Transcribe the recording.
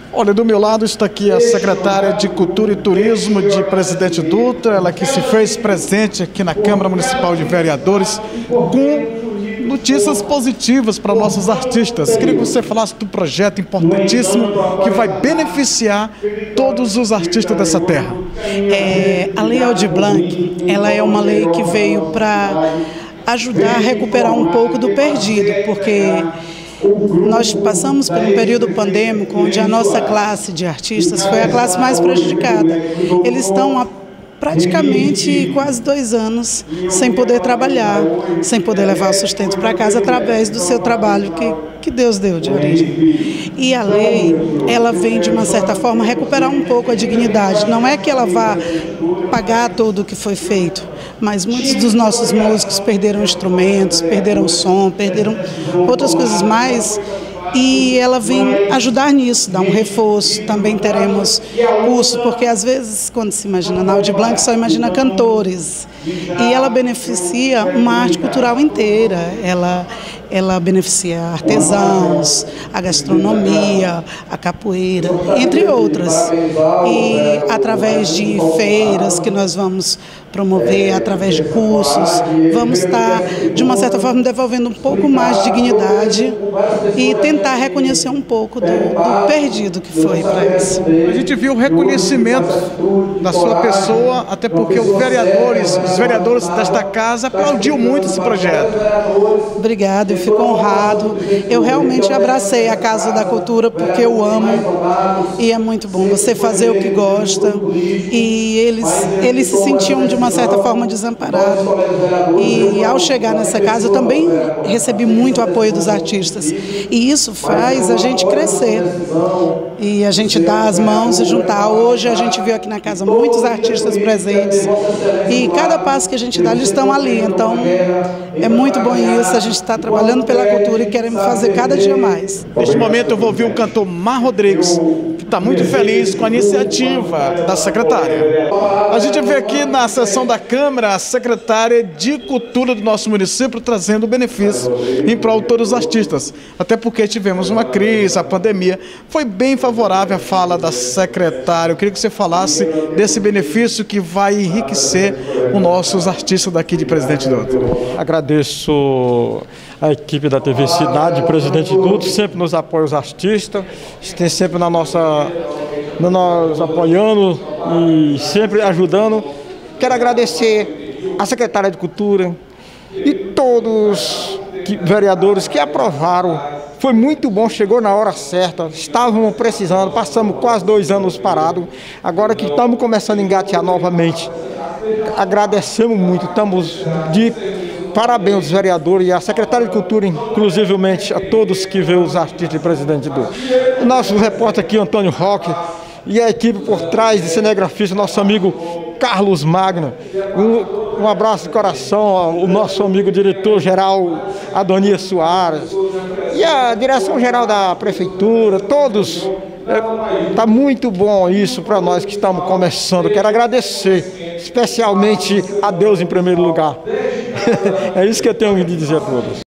Olha, do meu lado está aqui a secretária de Cultura e Turismo de Presidente Dutra, ela que se fez presente aqui na Câmara Municipal de Vereadores com notícias positivas para nossos artistas. Queria que você falasse do projeto importantíssimo que vai beneficiar todos os artistas dessa terra. A Lei Aldir Blanc, ela é uma lei que veio para ajudar a recuperar um pouco do perdido, porque nós passamos por um período pandêmico onde a nossa classe de artistas foi a classe mais prejudicada. Eles estão há praticamente quase 2 anos sem poder trabalhar, sem poder levar o sustento para casa através do seu trabalho que Deus deu de origem. E a lei, ela vem de uma certa forma recuperar um pouco a dignidade. Não é que ela vá pagar tudo o que foi feito, mas muitos dos nossos músicos perderam instrumentos, perderam som, perderam outras coisas mais. E ela vem ajudar nisso, dar um reforço. Também teremos curso, porque às vezes, quando se imagina na Aldir Blanc, só imagina cantores. E ela beneficia uma arte cultural inteira. Ela beneficia artesãos, a gastronomia, a capoeira, entre outras. E através de feiras que nós vamos promover, através de cursos, vamos estar, de uma certa forma, devolvendo um pouco mais de dignidade e tentar reconhecer um pouco do perdido que foi para isso. A gente viu o reconhecimento da sua pessoa, até porque os vereadores desta casa aplaudiu muito esse projeto. Obrigada, eu fico honrado. Eu realmente abracei a Casa da Cultura porque eu amo e é muito bom você fazer o que gosta. E eles se sentiam de uma certa forma desamparados. E ao chegar nessa casa eu também recebi muito apoio dos artistas. E isso faz a gente crescer. E a gente dar as mãos e juntar. Hoje a gente viu aqui na casa muitos artistas presentes. E cada passo que a gente dá, eles estão ali. Então é muito bom isso. A gente está trabalhando pela cultura e queremos fazer cada dia mais. Neste momento eu vou ouvir o cantor Mar Rodrigues, que está muito feliz com a iniciativa da secretária. A gente vê aqui na sessão da Câmara a secretária de Cultura do nosso município trazendo benefício em prol de todos os artistas. Até porque tivemos uma crise, a pandemia. Foi bem favorável a fala da secretária. Eu queria que você falasse desse benefício que vai enriquecer os nossos artistas daqui de Presidente Dutra. Agradeço a equipe da TV Cidade, Presidente Dutra, sempre nos apoia os artistas, tem sempre nos apoiando e sempre ajudando. Quero agradecer a secretária de Cultura e todos os vereadores que aprovaram. Foi muito bom, chegou na hora certa, estávamos precisando, passamos quase 2 anos parados, agora que estamos começando a engatear novamente. Agradecemos muito, estamos de parabéns aos vereadores e à secretária de Cultura, inclusivamente a todos que vê os artistas de Presidente Dutra. O nosso repórter aqui, Antônio Roque, e a equipe por trás de cinegrafista, nosso amigo Carlos Magno. Um abraço de coração ao nosso amigo diretor-geral Adonias Soares e a direção-geral da Prefeitura, todos. Está muito bom isso para nós que estamos começando. Quero agradecer especialmente a Deus em primeiro lugar. É isso que eu tenho de dizer a todos.